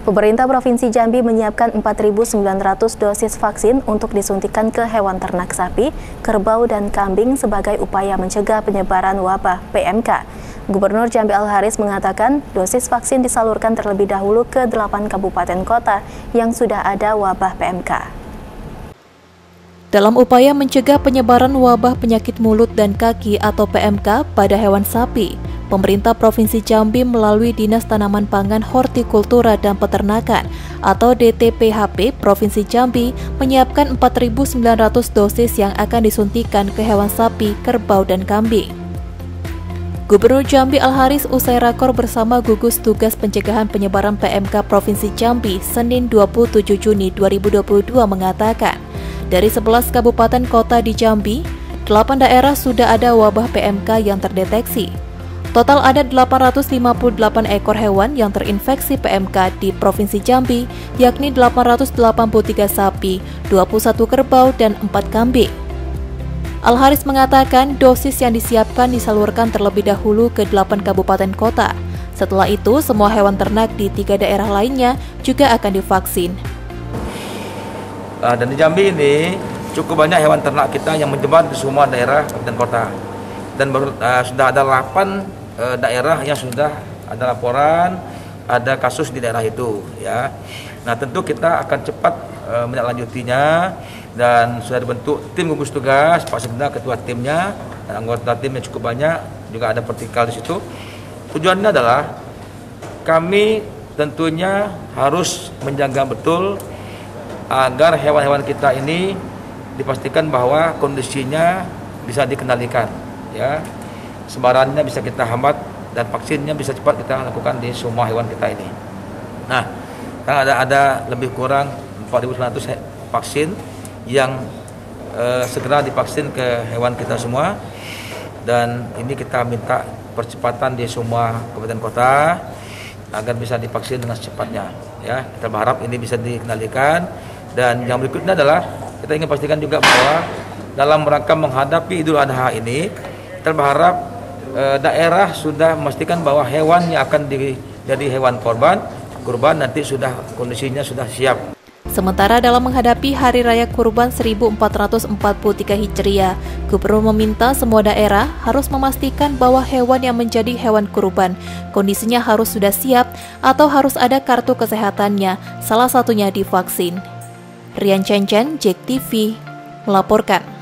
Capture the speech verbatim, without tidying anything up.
Pemerintah Provinsi Jambi menyiapkan empat ribu sembilan ratus dosis vaksin untuk disuntikan ke hewan ternak sapi, kerbau, dan kambing sebagai upaya mencegah penyebaran wabah P M K. Gubernur Jambi Al-Haris mengatakan dosis vaksin disalurkan terlebih dahulu ke delapan kabupaten kota yang sudah ada wabah P M K. Dalam upaya mencegah penyebaran wabah penyakit mulut dan kaki atau P M K pada hewan sapi, Pemerintah Provinsi Jambi melalui Dinas Tanaman Pangan, Hortikultura dan Peternakan atau D T P H P Provinsi Jambi menyiapkan empat ribu sembilan ratus dosis yang akan disuntikan ke hewan sapi, kerbau, dan kambing. Gubernur Jambi Al-Haris usai rakor bersama gugus tugas pencegahan penyebaran P M K Provinsi Jambi Senin dua puluh tujuh Juni dua ribu dua puluh dua mengatakan, dari sebelas kabupaten kota di Jambi, delapan daerah sudah ada wabah P M K yang terdeteksi. Total ada delapan ratus lima puluh delapan ekor hewan yang terinfeksi P M K di Provinsi Jambi, yakni delapan ratus delapan puluh tiga sapi, dua puluh satu kerbau, dan empat kambing. Al-Haris mengatakan dosis yang disiapkan disalurkan terlebih dahulu ke delapan kabupaten kota. Setelah itu, semua hewan ternak di tiga daerah lainnya juga akan divaksin. Uh, dan di Jambi ini cukup banyak hewan ternak kita yang menyebar di semua daerah kabupaten kota. Dan baru, uh, sudah ada delapan uh, daerah yang sudah ada laporan, ada kasus di daerah itu, ya. Nah, tentu kita akan cepat uh, menindaklanjutinya dan sudah dibentuk tim gugus tugas, Pak Sekda ketua timnya, dan anggota timnya cukup banyak, juga ada vertikal di situ. Tujuannya adalah kami tentunya harus menjaga betul agar hewan-hewan kita ini dipastikan bahwa kondisinya bisa dikendalikan. Ya, sebarannya bisa kita hambat dan vaksinnya bisa cepat kita lakukan di semua hewan kita ini. Nah, kan ada ada lebih kurang empat ribu sembilan ratus vaksin yang eh, segera divaksin ke hewan kita semua, dan ini kita minta percepatan di semua kabupaten kota agar bisa divaksin dengan secepatnya. Ya, kita berharap ini bisa dikendalikan, dan yang berikutnya adalah kita ingin pastikan juga bahwa dalam rangka menghadapi Idul Adha ini, kita berharap e, daerah sudah memastikan bahwa hewan yang akan di, jadi hewan korban, kurban nanti sudah kondisinya sudah siap. Sementara dalam menghadapi Hari Raya Kurban seribu empat ratus empat puluh tiga Hijriah, Gubernur meminta semua daerah harus memastikan bahwa hewan yang menjadi hewan kurban kondisinya harus sudah siap atau harus ada kartu kesehatannya, salah satunya divaksin. Rian Chen Chen, J E K T V, melaporkan.